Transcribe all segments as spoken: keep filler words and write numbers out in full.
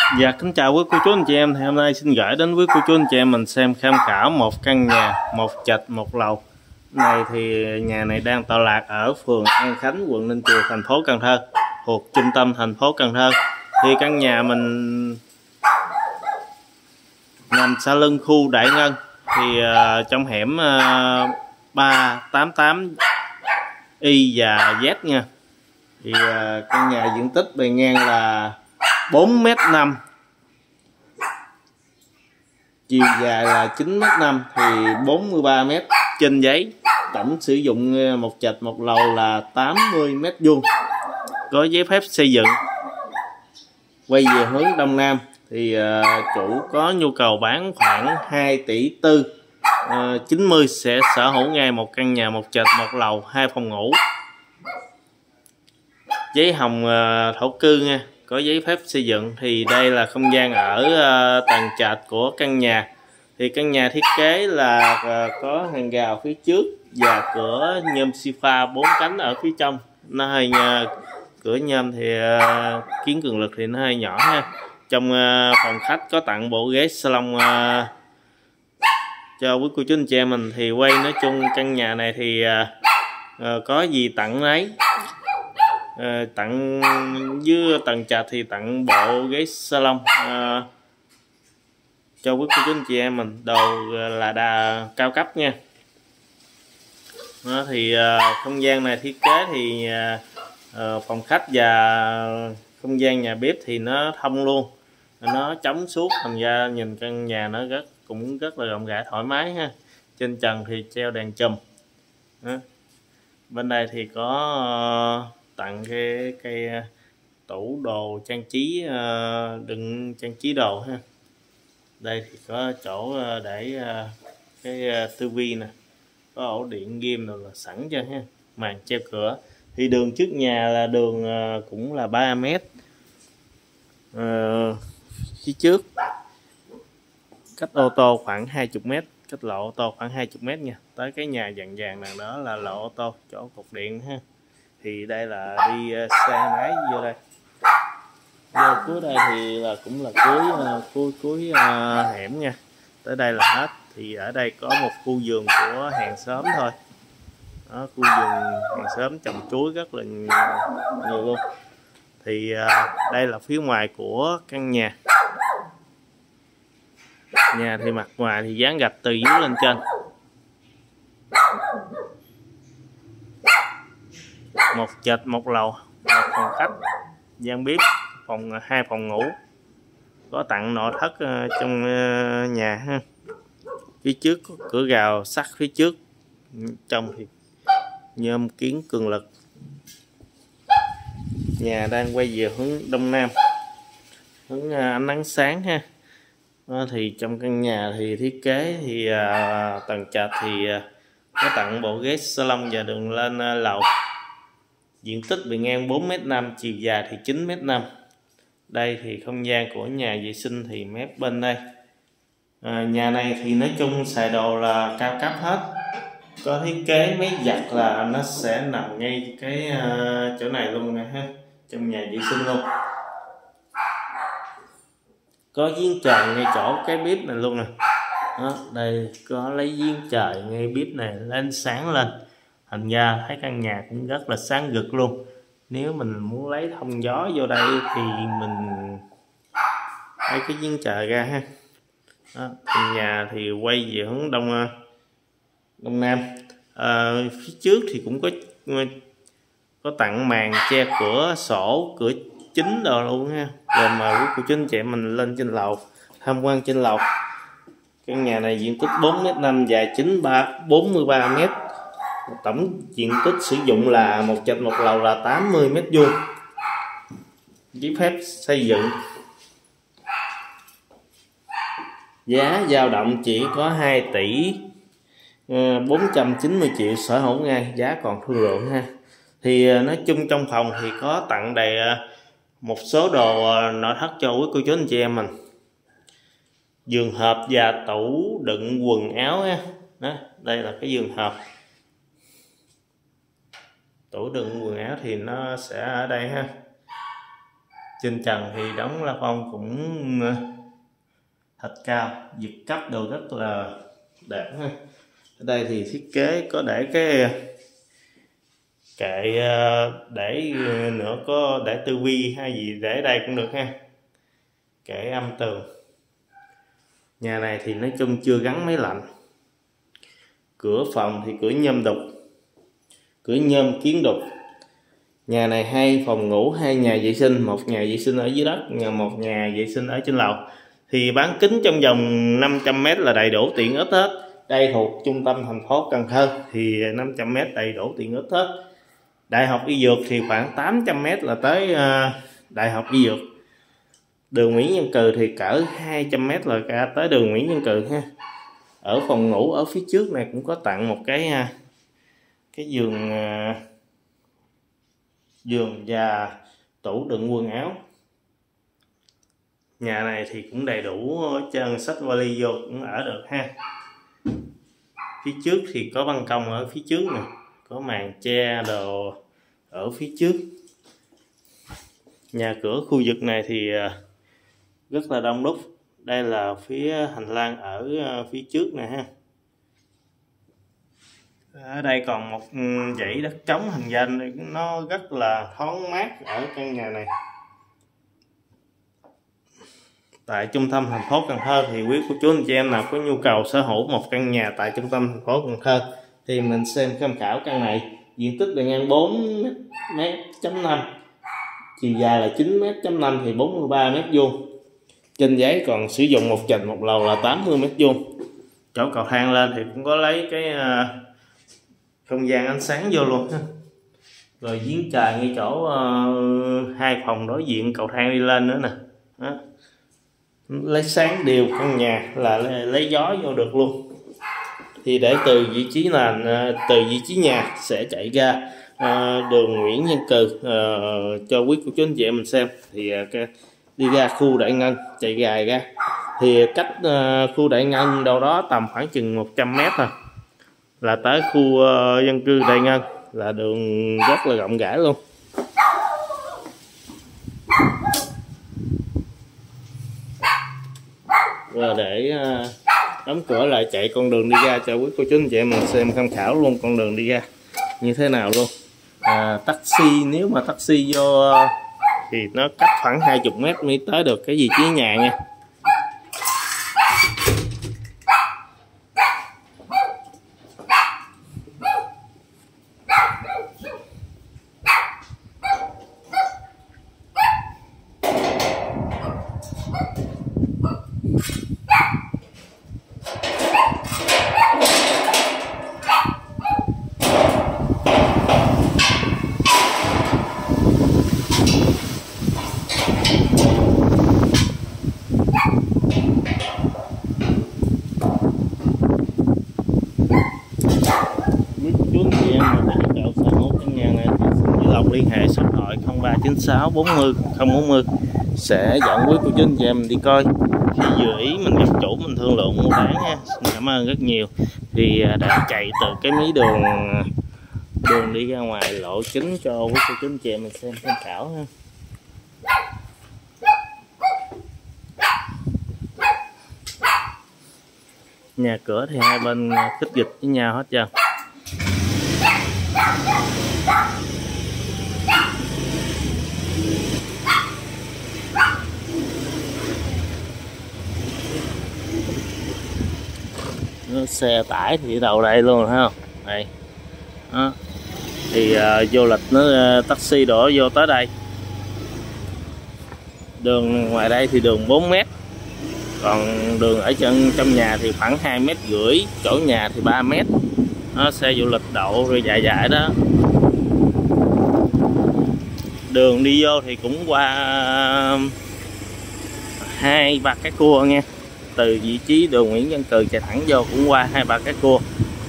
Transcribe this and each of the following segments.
Dạ kính chào quý cô chú anh chị em. Thì hôm nay xin gửi đến quý cô chú anh chị em mình xem tham khảo một căn nhà một trệt một lầu. Này thì nhà này đang tọa lạc ở phường An Khánh, quận Ninh Kiều, thành phố Cần Thơ, thuộc trung tâm thành phố Cần Thơ. Thì căn nhà mình nằm sau lưng khu Đại Ngân, thì uh, trong hẻm uh, ba tám tám Y và Z nha. Thì uh, căn nhà diện tích bề ngang là bốn mét năm, chiều dài là chín mét năm, thì bốn mươi ba mét trên giấy. Tổng sử dụng một trệt một lầu là tám mươi mét vuông, có giấy phép xây dựng. Quay về hướng đông nam thì uh, chủ có nhu cầu bán khoảng hai tỷ tư, uh, chín mươi sẽ sở hữu ngay một căn nhà một trệt một lầu hai phòng ngủ, giấy hồng uh, thổ cư nha, có giấy phép xây dựng. Thì đây là không gian ở uh, tầng trệt của căn nhà. Thì căn nhà thiết kế là uh, có hàng rào phía trước và cửa nhôm xi pha bốn cánh ở phía trong. Nó hơi uh, cửa nhôm thì uh, kiến cường lực thì nó hơi nhỏ ha. Trong uh, phòng khách có tặng bộ ghế salon uh, cho quý cô chú anh chị em mình. Thì quay nói chung căn nhà này thì uh, uh, có gì tặng ấy. À, tặng dưới tầng trệt thì tặng bộ ghế salon à, cho quý cô chú anh chị em mình, đồ là đà cao cấp nha. Đó, thì à, không gian này thiết kế thì à, à, phòng khách và không gian nhà bếp thì nó thông luôn, nó chống suốt, thành ra nhìn căn nhà nó rất cũng rất là rộng rãi thoải mái ha. Trên trần thì treo đèn chùm. Đó. Bên đây thì có uh, tặng cái cây tủ đồ trang trí, uh, đựng trang trí đồ ha. Đây thì có chỗ để uh, cái uh, tivi nè, có ổ điện ghim rồi là sẵn cho ha, màn treo cửa. Thì đường trước nhà là đường uh, cũng là ba mét, uh, phía trước cách ô tô khoảng hai mươi mét, cách lộ ô tô khoảng hai mươi mét nha. Tới cái nhà vàng vàng nào đó là lộ ô tô, chỗ cột điện ha. Thì đây là đi xe máy vô đây, vô cuối đây thì là cũng là cuối cuối cuối uh, hẻm nha. Tới đây là hết. Thì ở đây có một khu vườn của hàng xóm thôi. Đó, khu vườn hàng xóm trồng chuối rất là nhiều luôn. Thì uh, đây là phía ngoài của căn nhà. Nhà thì mặt ngoài thì dán gạch từ dưới lên trên. Một trệt một lầu, một phòng khách, gian bếp, phòng hai phòng ngủ, có tặng nội thất uh, trong uh, nhà ha. Phía trước có cửa rào sắt phía trước, trong thì nhôm kiến cường lực. Nhà đang quay về hướng đông nam, hướng uh, ánh nắng sáng ha. Đó, thì trong căn nhà thì thiết kế thì uh, tầng trệt thì uh, có tặng bộ ghế salon và đường lên uh, lầu. Diện tích bề ngang bốn mét năm, chiều dài thì chín mét năm. Đây thì không gian của nhà vệ sinh thì mép bên đây. À, nhà này thì nói chung xài đồ là cao cấp hết. Có thiết kế máy giặt là nó sẽ nằm ngay cái uh, chỗ này luôn nè ha, trong nhà vệ sinh luôn. Có giếng trời ngay chỗ cái bếp này luôn nè. Đó, đây có lấy giếng trời ngay bếp này lên sáng lên. Thành ra thấy căn nhà cũng rất là sáng rực luôn. Nếu mình muốn lấy thông gió vô đây thì mình lấy cái giếng trời ra ha. Đó, nhà thì quay về hướng đông đông nam. À, phía trước thì cũng có có tặng màn che cửa sổ, cửa chính đồ luôn ha. Rồi mà quý cô chú anh chị mình lên trên lầu tham quan trên lầu. Căn nhà này diện tích bốn mét năm, dài chín bốn mươi ba mét. Tổng diện tích sử dụng là một trệt một lầu là tám mươi mét vuông, giấy phép xây dựng. Giá dao động chỉ có hai tỷ bốn trăm chín mươi triệu sở hữu ngay, giá còn thương lượng ha. Thì nói chung trong phòng thì có tặng đầy một số đồ nội thất cho quý cô chú anh chị em mình. Giường hộp và tủ đựng quần áo ha. Đó, đây là cái giường hộp. Tủ đựng quần áo thì nó sẽ ở đây ha. Trên trần thì đóng la phong cũng thật cao, giật cấp đồ rất là đẹp ha. Ở đây thì thiết kế có để cái kệ để nữa, có để tivi hay gì để đây cũng được ha, kệ âm tường. Nhà này thì nói chung chưa gắn máy lạnh. Cửa phòng thì cửa nhôm đục, cửa nhôm kiến đục. Nhà này hai phòng ngủ, hai nhà vệ sinh, một nhà vệ sinh ở dưới đất, một nhà vệ sinh ở trên lầu. Thì bán kính trong vòng năm trăm mét là đầy đủ tiện ích hết. Đây thuộc trung tâm thành phố Cần Thơ thì năm trăm mét đầy đủ tiện ích hết. Đại học Y Dược thì khoảng tám trăm mét là tới Đại học Y Dược. Đường Nguyễn Văn Cừ thì cỡ hai trăm mét là cả tới đường Nguyễn Văn Cừ ha. Ở phòng ngủ ở phía trước này cũng có tặng một cái cái giường giường và tủ đựng quần áo. Nhà này thì cũng đầy đủ chân, sách vali vô cũng ở được ha. Phía trước thì có ban công ở phía trước nè, có màn che đồ ở phía trước. Nhà cửa khu vực này thì rất là đông đúc. Đây là phía hành lang ở phía trước nè ha. Ở đây còn một dãy đất trống hình danh, nó rất là thoáng mát ở căn nhà này. Tại trung tâm thành phố Cần Thơ thì quý cô chú anh chị em nào có nhu cầu sở hữu một căn nhà tại trung tâm thành phố Cần Thơ thì mình xem tham khảo căn này. Diện tích bề ngang bốn mét năm, chiều dài là chín mét năm thì bốn mươi ba mét vuông. Trên giấy còn sử dụng một trệt một lầu là tám mươi mét vuông. Chỗ cầu thang lên thì cũng có lấy cái uh, không gian ánh sáng vô luôn. Rồi giếng trời ngay chỗ uh, hai phòng đối diện cầu thang đi lên nữa nè. Đó. Lấy sáng đều căn nhà là lấy, lấy gió vô được luôn. Thì để từ vị trí là từ vị trí nhà sẽ chạy ra uh, đường Nguyễn Văn Cừ uh, cho quý cô chú anh chị em mình xem. Thì uh, đi ra khu Đại Ngân, chạy dài ra thì cách uh, khu Đại Ngân đâu đó tầm khoảng chừng một trăm mét thôi là tới khu uh, dân cư Đại Ngân, là đường rất là rộng rãi luôn. Rồi để uh, đóng cửa lại, chạy con đường đi ra cho quý cô chú anh chị em mình xem tham khảo luôn con đường đi ra như thế nào luôn. À, taxi, nếu mà taxi vô uh, thì nó cách khoảng hai mươi mét mới tới được cái vị trí nhà nha. Liên hệ số điện thoại không ba chín sáu bốn mươi không bốn mươi sẽ dẫn quý cô chú anh chị em đi coi. Khi vừa ý mình gặp chủ mình thương lượng mua bán nha. Xin cảm ơn rất nhiều. Thì đã chạy từ cái mí đường đường đi ra ngoài lộ chính cho quý cô chú anh chị em mình xem tham khảo ha. Nhà cửa thì hai bên kích dịch với nhau hết trơn. Xe tải thì đầu đây luôn thấy không? Đây. Đó. Thì uh, vô lịch nó uh, taxi đổ vô tới đây. Đường ngoài đây thì đường bốn mét. Còn đường ở chân trong nhà thì khoảng hai mét rưỡi, chỗ nhà thì ba mét. Đó, xe du lịch đậu rồi dài dài đó. Đường đi vô thì cũng qua hai ba cái cua nha. Từ vị trí đường Nguyễn Văn Cừ chạy thẳng vô cũng qua hai ba cái cua.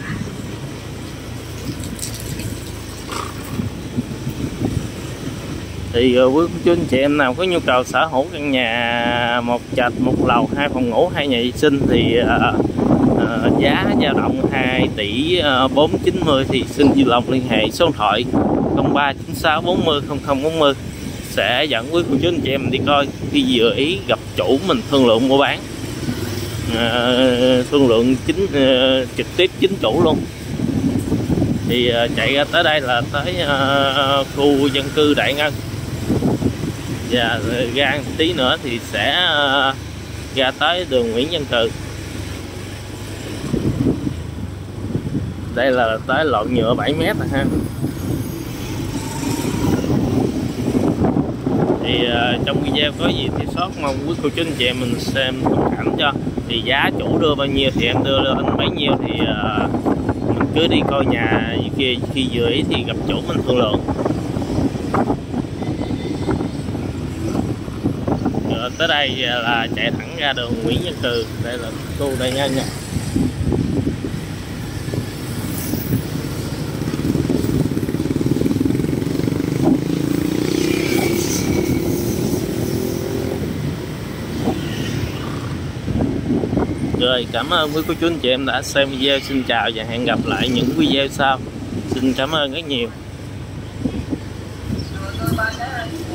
Thì quý chú anh chị em nào có nhu cầu sở hữu căn nhà một trệt một lầu hai phòng ngủ hai nhà vệ sinh thì uh, uh, giá dao động hai tỷ bốn chín mươi thì xin vui lòng liên hệ số điện thoại không ba chín sáu bốn mươi không không bốn mươi. sẽ dẫn quý cô chú anh chị em đi coi khi vừa ý gặp chủ mình thương lượng mua bán, à, thương lượng chính uh, trực tiếp chính chủ luôn. Thì uh, chạy ra tới đây là tới uh, khu dân cư Đại Ngân, và ra một tí nữa thì sẽ uh, ra tới đường Nguyễn Văn Cừ. Đây là tới lọn nhựa bảy mét rồi ha. Thì uh, trong video có gì thì sót mong quý cô chú anh chị em mình xem thông cảm cho. Thì giá chủ đưa bao nhiêu thì em đưa lên bấy nhiêu, thì uh, mình cứ đi coi nhà kia, khi vừa ý thì gặp chủ mình thương lượng. Rồi tới đây là chạy thẳng ra đường Nguyễn Văn Cừ. Đây là khu Đại Ngân nha. Rồi, cảm ơn quý cô chú anh chị em đã xem video. Xin chào và hẹn gặp lại những video sau. Xin cảm ơn rất nhiều.